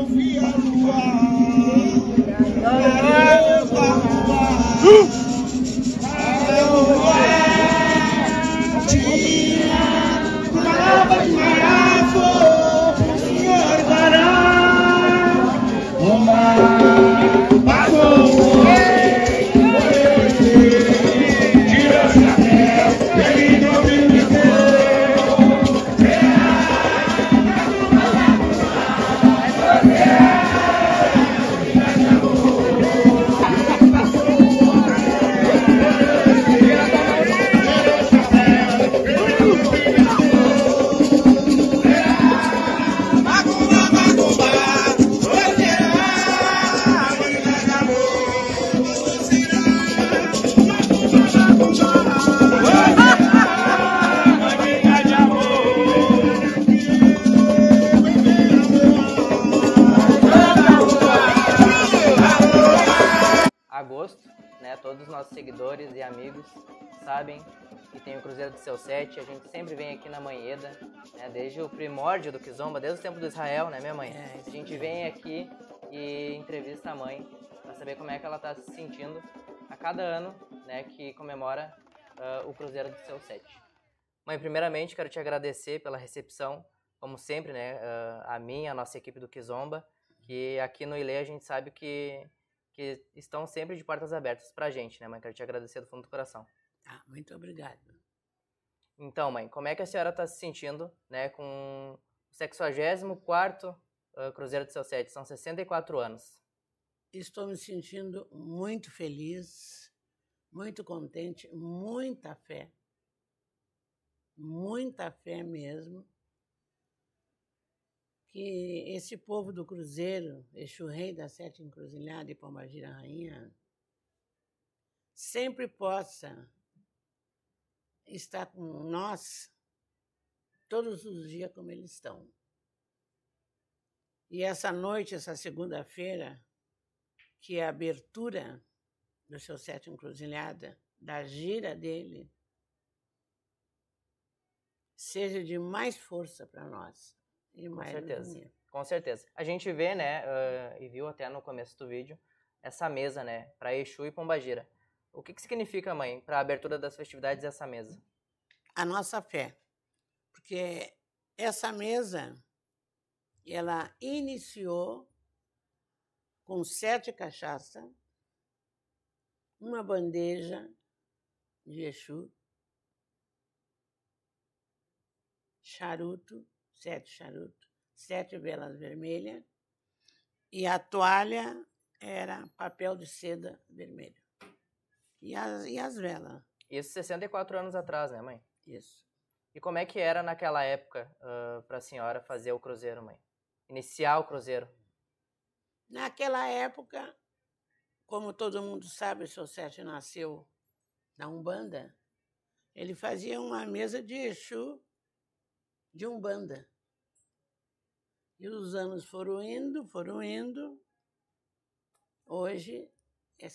eu vi a lua. Agosto, né? Todos os nossos seguidores e amigos sabem que tem o Cruzeiro do Seu Sete. A gente sempre vem aqui na Manheda, né? Desde o primórdio do Kizomba, desde o tempo do Israel, né, minha mãe? A gente vem aqui e entrevista a mãe para saber como é que ela tá se sentindo a cada ano, né, que comemora o Cruzeiro do Seu Sete. Mãe, primeiramente quero te agradecer pela recepção, como sempre, né? A mim, a nossa equipe do Kizomba, que aqui no Ilê a gente sabe que estão sempre de portas abertas pra gente, né, mãe? Quero te agradecer do fundo do coração. Ah, muito obrigado. Então, mãe, como é que a senhora tá se sentindo, né, com o 64º Cruzeiro do Seu Sete? São 64 anos. Estou me sentindo muito feliz, muito contente, muita fé mesmo, que esse povo do Cruzeiro, Exu Rei da Sete Encruzilhada e Pombagira Rainha, sempre possa estar com nós todos os dias como eles estão. E essa noite, essa segunda-feira, que é a abertura do Seu Sete Encruzilhada, da gira dele, seja de mais força para nós. E Com mais certeza, harmonia. com certeza. A gente vê, né, e viu até no começo do vídeo, essa mesa, né, para Exu e Pombagira. O que significa, mãe, para a abertura das festividades essa mesa? A nossa fé. Porque essa mesa, ela iniciou com 7 cachaça, uma bandeja de Exu, charuto, 7 charutos, 7 velas vermelhas, e a toalha era papel de seda vermelho. E as velas. Isso 64 anos atrás, né, mãe? Isso. E como é que era naquela época para a senhora fazer o cruzeiro, mãe? Iniciar o cruzeiro? Naquela época, como todo mundo sabe, o Seu Sete nasceu na Umbanda, ele fazia uma mesa de Exu de Umbanda. E os anos foram indo. Hoje é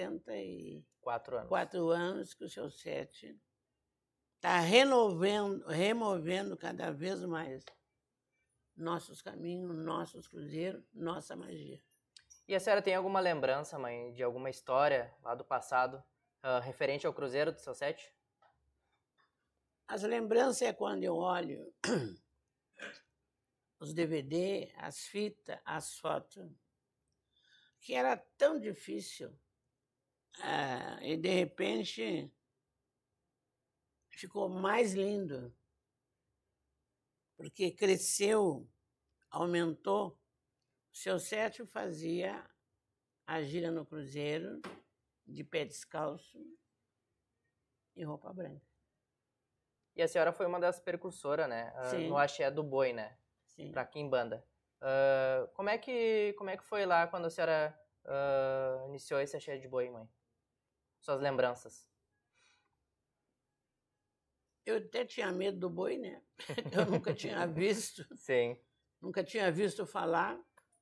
64 anos que o Seu Sete está removendo cada vez mais nossos caminhos, nossos cruzeiros, nossa magia. E a senhora tem alguma lembrança, mãe, de alguma história lá do passado referente ao Cruzeiro do Seu Sete? As lembranças é quando eu olho os DVD, as fitas, as fotos, que era tão difícil e de repente ficou mais lindo, porque cresceu, aumentou. O Seu Sete fazia a gira no cruzeiro de pé descalço e roupa branca. E a senhora foi uma das precursoras, né, no axé do boi, né? Sim. Pra Quimbanda. Como é que foi lá quando a senhora iniciou esse axé de boi, mãe? Suas lembranças. Eu até tinha medo do boi, né? Eu nunca tinha visto. Sim. Nunca tinha visto falar.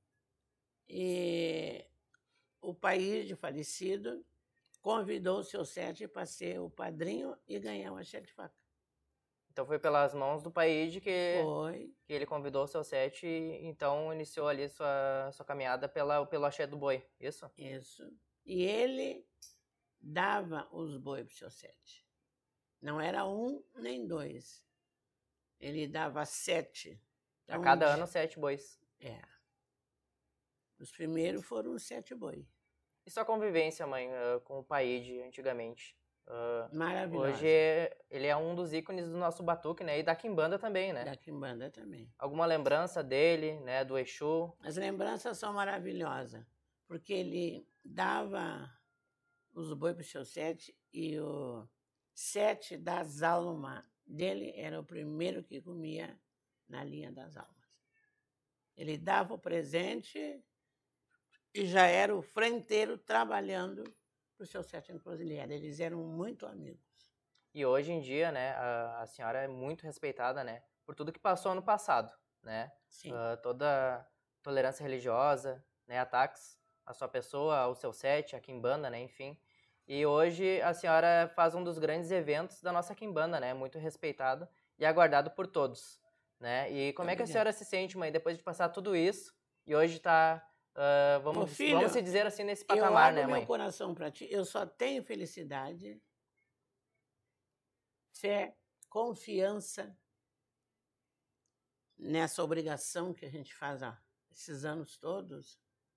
E o país de falecido convidou o Seu Sete para ser o padrinho e ganhar um axé de faca. Então foi pelas mãos do Paide Foi. que ele convidou o seu Sete e então iniciou ali sua caminhada pelo axé do boi, isso? Isso. E ele dava os bois para o seu Sete. Não era um nem dois. Ele dava 7. A cada ano 7 bois. É. Os primeiros foram 7 bois. E sua convivência, mãe, com o Paide antigamente? Maravilhosa. Hoje ele é um dos ícones do nosso batuque, né? E da quimbanda também, né? Da quimbanda também. Alguma lembrança dele, né? Do Exu? As lembranças são maravilhosas, porque ele dava os bois para o seu Sete e o Sete das almas dele era o primeiro que comia na linha das almas. Ele dava o presente e já era o frenteiro trabalhando para o seu Sete Encruzilhada. Eles eram muito amigos. E hoje em dia, né, a senhora é muito respeitada, né, por tudo que passou no passado, né? Sim. Toda tolerância religiosa, né, ataques à sua pessoa, ao seu Sete, à quimbanda, né, enfim. E hoje a senhora faz um dos grandes eventos da nossa quimbanda, né, muito respeitado e aguardado por todos, né? E como é que a senhora se sente, mãe, depois de passar tudo isso e hoje tá, vamos se dizer assim, nesse patamar, né, mãe? Eu abro meu coração para ti, eu só tenho felicidade, fé, confiança nessa obrigação que a gente faz há esses anos todos.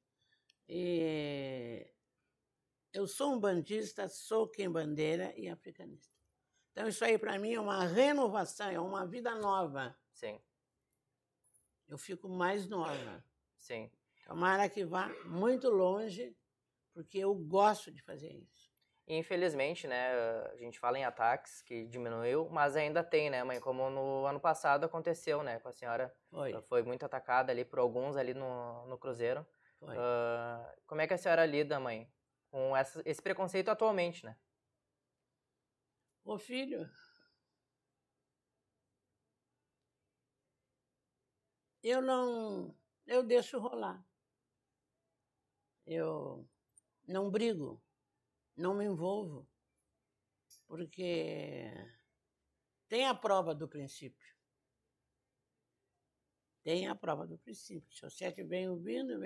E eu sou um bandista, sou quimbandeira e africanista. Então isso aí para mim é uma renovação, é uma vida nova. Sim. Eu fico mais nova. Sim. Tomara que vá muito longe, porque eu gosto de fazer isso. Infelizmente, né, a gente fala em ataques, que diminuiu, mas ainda tem, né, mãe? Como no ano passado aconteceu, né, com a senhora. Foi muito atacada ali por alguns ali no Cruzeiro. Foi. Como é que a senhora lida, mãe, com esse preconceito atualmente, né? Ô filho, eu deixo rolar. Eu não brigo, não me envolvo, porque tem a prova do princípio. Tem a prova do princípio. O seu Sete vem vindo,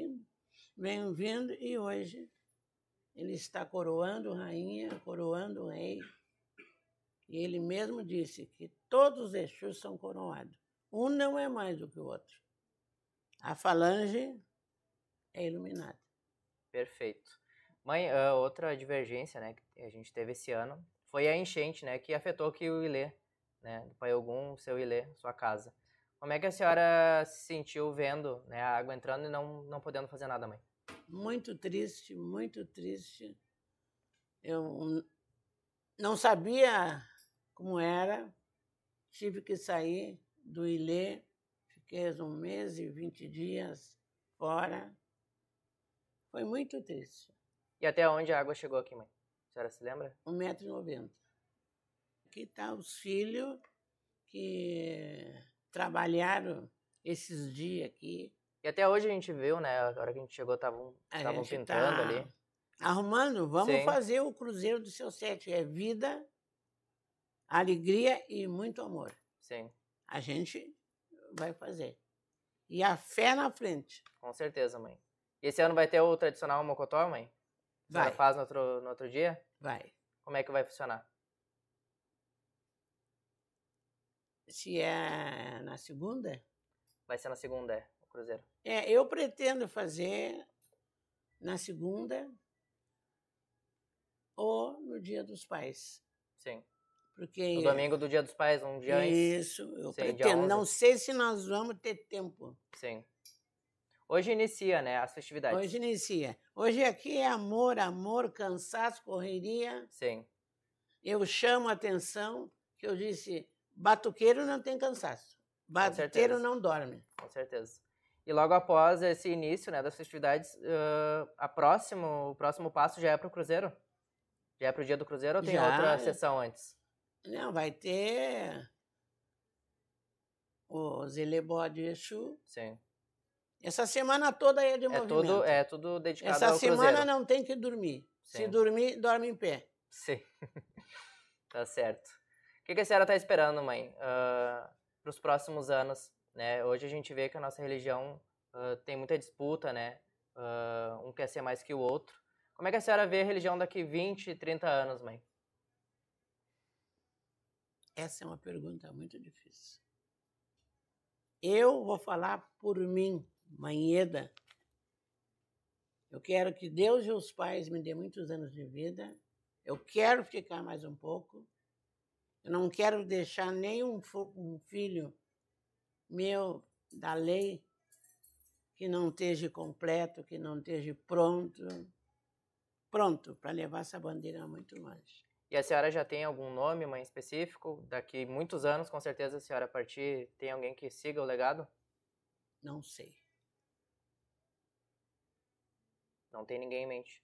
e hoje ele está coroando rainha, coroando rei. E ele mesmo disse que todos os Exus são coroados. Um não é mais do que o outro. A falange é iluminada. Perfeito. Mãe, outra divergência, né, que a gente teve esse ano foi a enchente, né, que afetou aqui o Ilê, né, do Pai Ogum, seu Ilê, sua casa. Como é que a senhora se sentiu vendo, né, a água entrando e não podendo fazer nada, mãe? Muito triste, muito triste. Eu não sabia como era, tive que sair do Ilê, fiquei 1 mês e 20 dias fora. Foi muito triste. E até onde a água chegou aqui, mãe? A senhora se lembra? 1,90 m. Aqui estão os filhos que trabalharam esses dias aqui. E até hoje a gente viu, né? A hora que a gente chegou, estavam pintando ali. Arrumando, vamos fazer o Cruzeiro do seu Sete. É vida, alegria e muito amor. Sim. A gente vai fazer. E a fé na frente. Com certeza, mãe. E esse ano vai ter o tradicional mocotó, mãe? Vai. Faz no outro dia? Vai. Como é que vai funcionar? Se é na segunda? Vai ser na segunda, o Cruzeiro. Eu pretendo fazer na segunda ou no Dia dos Pais. Sim. Porque no domingo do Dia dos Pais, um dia antes. Isso, eu pretendo. Não sei se nós vamos ter tempo. Sim. Hoje inicia, né, as festividades. Hoje inicia. Hoje aqui é amor, cansaço, correria. Sim. Eu chamo a atenção que eu disse, batuqueiro não tem cansaço. Batuqueiro não dorme. Com certeza. E logo após esse início, né, das festividades, o próximo passo já é para o Cruzeiro? Já é para o Dia do Cruzeiro ou tem outra sessão antes? Não, vai ter o Zelebó de Exu. Sim. Essa semana toda é de movimento. É tudo dedicado ao Cruzeiro. Essa semana não tem que dormir. Sim. Se dormir, dorme em pé. Sim. Tá certo. que a senhora está esperando, mãe, para os próximos anos, né? Hoje a gente vê que a nossa religião tem muita disputa, né? Um quer ser mais que o outro. Como é que a senhora vê a religião daqui 20, 30 anos, mãe? Essa é uma pergunta muito difícil. Eu vou falar por mim, mãe Eda. Eu quero que Deus e os pais me dêem muitos anos de vida. Eu quero ficar mais um pouco. Eu não quero deixar nenhum filho meu da lei que não esteja completo, que não esteja pronto para levar essa bandeira muito longe. E a senhora já tem algum nome, mãe, específico? Daqui muitos anos, com certeza, a senhora partir, tem alguém que siga o legado? Não sei. Não tem ninguém em mente?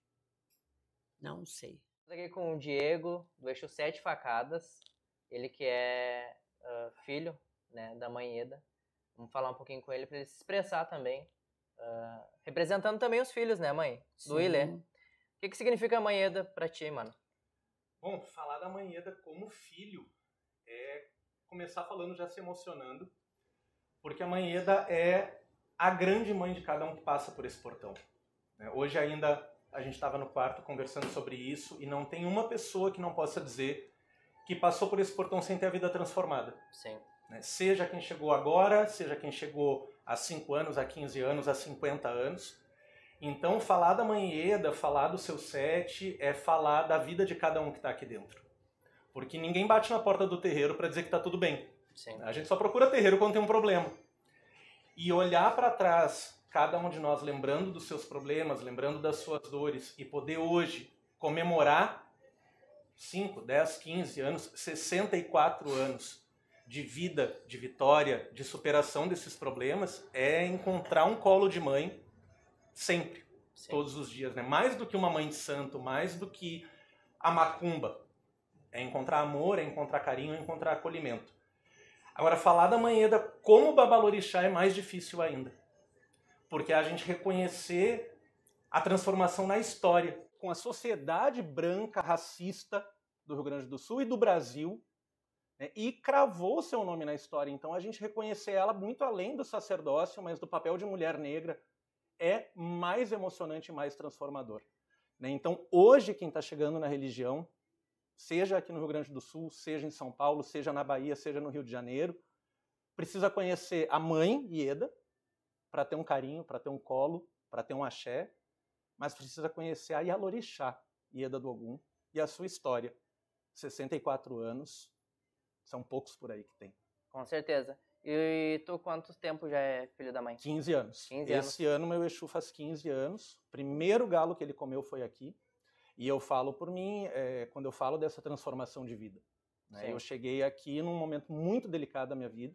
Não sei. Estamos aqui com o Diego, do Eixo 7 Facadas. Ele que é filho, né, da mãe Eda. Vamos falar um pouquinho com ele para ele se expressar também. Representando também os filhos, né, mãe? Do Ilê. O que significa a mãe Eda para ti, mano? Bom, falar da mãe Eda como filho é começar falando já se emocionando, porque a mãe Eda é a grande mãe de cada um que passa por esse portão. Hoje ainda a gente estava no quarto conversando sobre isso e não tem uma pessoa que não possa dizer que passou por esse portão sem ter a vida transformada. Sim. Seja quem chegou agora, seja quem chegou há 5 anos, há 15 anos, há 50 anos. Então, falar da mãe Eda, falar do seu 7, é falar da vida de cada um que está aqui dentro. Porque ninguém bate na porta do terreiro para dizer que está tudo bem. Sim. A gente só procura terreiro quando tem um problema. E olhar para trás, cada um de nós lembrando dos seus problemas, lembrando das suas dores, e poder hoje comemorar 5, 10, 15 anos, 64 anos de vida, de vitória, de superação desses problemas, é encontrar um colo de mãe sempre, sim, todos os dias, né? Mais do que uma mãe de santo, mais do que a macumba. É encontrar amor, é encontrar carinho, é encontrar acolhimento. Agora, falar da mãe Eda como babalorixá é mais difícil ainda. Porque a gente reconhecer a transformação na história. Com a sociedade branca, racista do Rio Grande do Sul e do Brasil, né, e cravou seu nome na história. Então, a gente reconhecer ela muito além do sacerdócio, mas do papel de mulher negra, é mais emocionante e mais transformador. Né? Então, hoje, quem está chegando na religião, seja aqui no Rio Grande do Sul, seja em São Paulo, seja na Bahia, seja no Rio de Janeiro, precisa conhecer a mãe Ieda, para ter um carinho, para ter um colo, para ter um axé, mas precisa conhecer a Yalorixá, Ieda do Ogum, e a sua história. 64 anos, são poucos por aí que tem. Com certeza. E tu quanto tempo já é filho da mãe? 15 anos. 15 anos. Esse ano meu Exu faz 15 anos. O primeiro galo que ele comeu foi aqui. E eu falo por mim, quando eu falo dessa transformação de vida. Né? Eu cheguei aqui num momento muito delicado da minha vida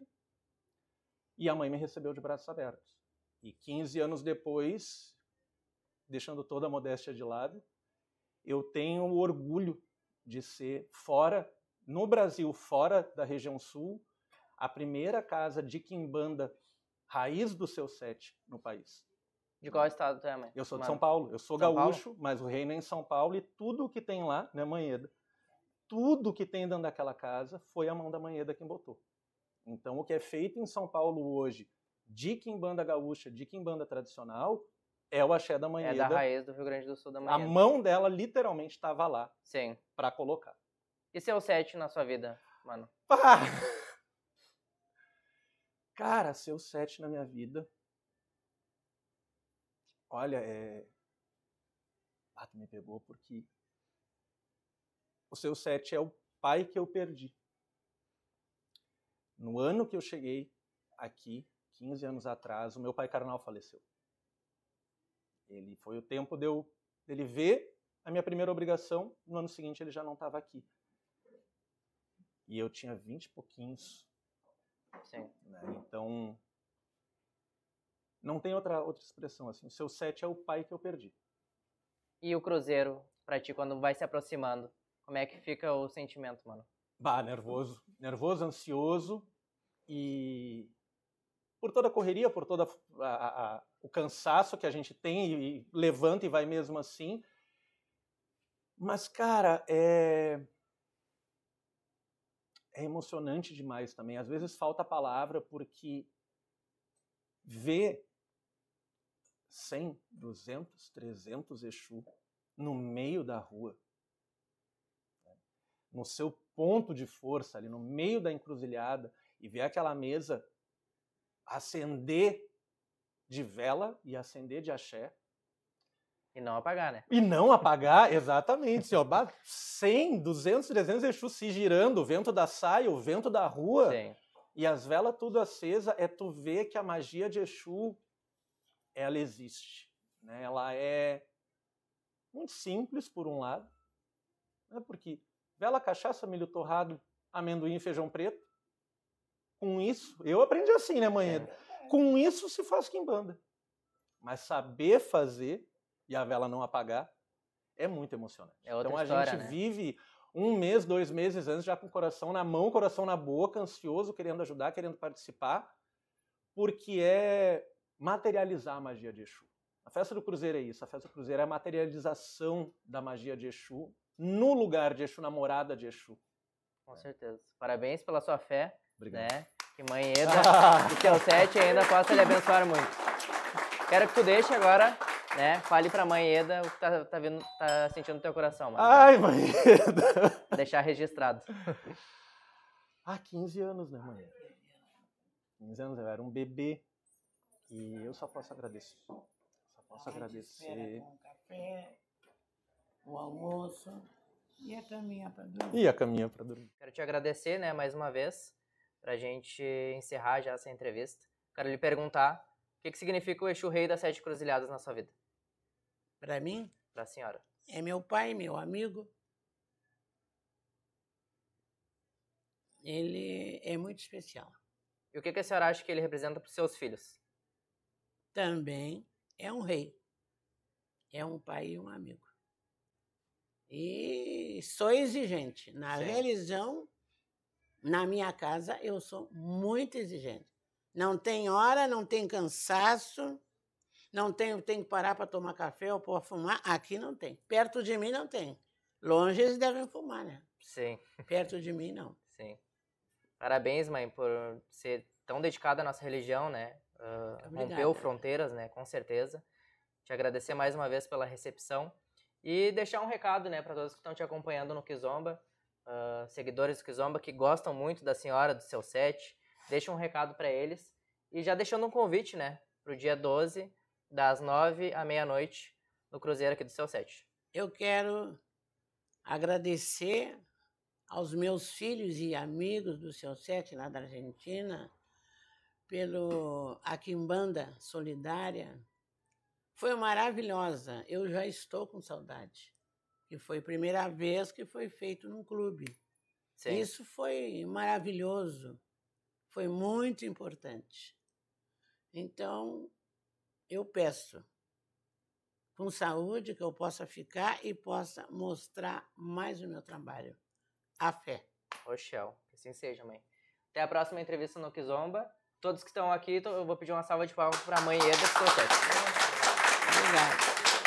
e a mãe me recebeu de braços abertos. E 15 anos depois, deixando toda a modéstia de lado, eu tenho o orgulho de ser fora, no Brasil, fora da região sul, a primeira casa de quimbanda raiz do seu 7 no país. De qual estado tu é, mãe? Eu sou de São Paulo. Eu sou gaúcho, mas o reino é em São Paulo e tudo o que tem lá, né, mãe Eda, tudo que tem dentro daquela casa foi a mão da mãe Eda quem botou. Então, o que é feito em São Paulo hoje de quimbanda gaúcha, de quimbanda tradicional, é o axé da mãe Eda. É da raiz do Rio Grande do Sul da mãe Eda. A mão dela literalmente estava lá. Sim. Para colocar. E seu 7 na sua vida, mano? Cara, seu 7 na minha vida... Olha, tu me pegou porque o seu 7 é o pai que eu perdi. No ano que eu cheguei aqui, 15 anos atrás, o meu pai carnal faleceu. Ele foi o tempo dele ver a minha primeira obrigação, no ano seguinte ele já não estava aqui. E eu tinha 20 e pouquinhos. Sim. Né? Então... Não tem outra expressão assim. O seu 7 é o pai que eu perdi. E o cruzeiro, pra ti, quando vai se aproximando, como é que fica o sentimento, mano? Nervoso. Nervoso, ansioso e por toda a correria, por todo o cansaço que a gente tem e levanta e vai mesmo assim. Mas, cara, é é emocionante demais também. Às vezes falta a palavra porque ver 100, 200, 300 Exu no meio da rua, no seu ponto de força, ali no meio da encruzilhada, e ver aquela mesa acender de vela e acender de axé. E não apagar, né? E não apagar, exatamente. Assim, ó, 100, 200, 300 Exu se girando, o vento da saia, o vento da rua, Sim. e as velas tudo acesa, é tu ver que a magia de Exu, ela existe. Né? Ela é muito simples, por um lado, né? Porque vela, cachaça, milho torrado, amendoim e feijão preto, com isso, eu aprendi assim, né, Manheda? Com isso se faz quimbanda. Mas saber fazer e a vela não apagar é muito emocionante. É outra então história, a gente né? vive 1 mês, 2 meses antes, já com o coração na mão, coração na boca, ansioso, querendo ajudar, querendo participar, porque é materializar a magia de Exu. A festa do Cruzeiro é isso. A festa do Cruzeiro é a materialização da magia de Exu no lugar de Exu, na morada de Exu. Com certeza. Parabéns pela sua fé. Obrigado. Né? Que Manheda e seu 7 ainda possa lhe abençoar muito. Quero que tu deixe agora, né? Fale pra Manheda o que tá sentindo no teu coração, mano. Ai, Manheda! Deixar registrado. Há 15 anos, né, Manheda? 15 anos, eu era um bebê. E eu só posso agradecer. Só posso agradecer. Com o café, o almoço e a caminha para dormir. E a caminha para dormir. Quero te agradecer, né, mais uma vez, pra gente encerrar já essa entrevista. Quero lhe perguntar o que significa o Exu Rei das 7 Cruzilhadas na sua vida? Para mim, Pra senhora. é meu pai, meu amigo. Ele é muito especial. E o que a senhora acha que ele representa pros seus filhos? Também é um rei. É um pai e um amigo. E sou exigente. Na Sim. religião, na minha casa, eu sou muito exigente. Não tem hora, não tem cansaço, não tenho que parar para tomar café ou para fumar. Aqui não tem. Perto de mim não tem. Longe eles devem fumar, né? Sim, Perto de mim não. sim. Parabéns, mãe, por ser tão dedicada à nossa religião, né? Rompeu fronteiras, né? Com certeza. Te agradecer mais uma vez pela recepção e deixar um recado, né, para todos que estão te acompanhando no Kizomba, seguidores do Kizomba que gostam muito da senhora, do seu set. Deixa um recado para eles e já deixando um convite, né, pro dia 12, das 9 à meia-noite, no Cruzeiro aqui do seu set. Eu quero agradecer aos meus filhos e amigos do seu set lá da Argentina pelo a quimbanda solidária. Foi maravilhosa. Eu já estou com saudade. E foi a primeira vez que foi feito num clube. Sim. Isso foi maravilhoso. Foi muito importante. Então, eu peço, com saúde, que eu possa ficar e possa mostrar mais o meu trabalho. A fé. Oxel, que assim seja, mãe. Até a próxima entrevista no Kizomba. Todos que estão aqui, eu vou pedir uma salva de palmas para a mãe Eda do seu set. Obrigada.